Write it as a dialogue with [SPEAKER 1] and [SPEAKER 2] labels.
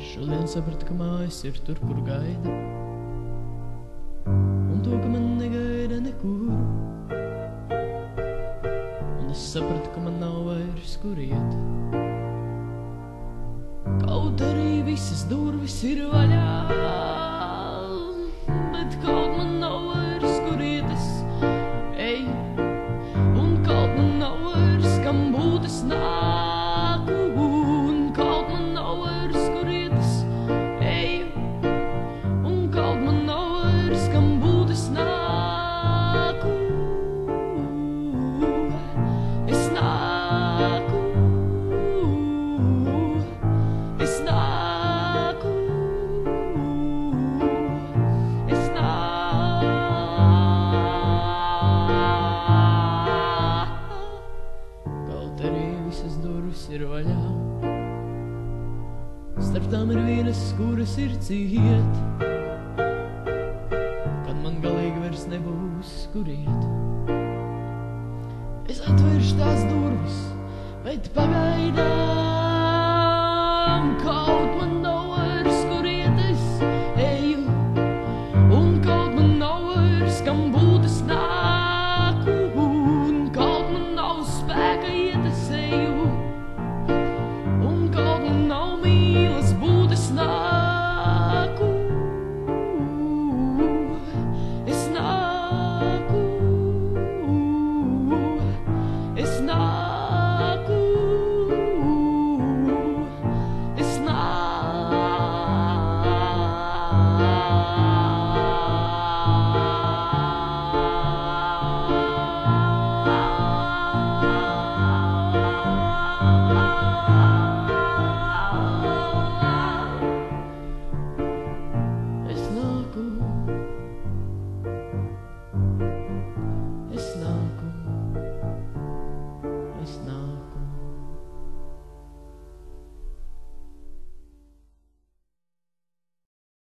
[SPEAKER 1] Šodien sapratu, ka mājas ir tur, kur gaida, un to, ka man negaida nekur. Un es sapratu, ka man nav vairs, kur iet. Kaut arī visas durvis ir vaļā, bet kaut man nav vairs, kur iet es eju. Un kaut man nav vairs, kam būt es nāku. Un kaut man nav vairs, kur iet es eju. Un kaut man nav vairs, kam būt es nāku. Es nāku. Es nāku. Es nāku. Kaut arī visas durvis ir vaļā, starp tām ir vienas, kuras ir ciet. Kad man galīgi vairs nebūs, kur iet, es atvēršu tās durvis, bet pagaidām kaut man nav vairs, kur iet es eju. Un kaut man nav vairs, kam būt es nāku. Un kaut man nav spēka iet es eju. Un kaut man nav mīlas būt es nāku. Es nāku. Es nāku. Es nāku.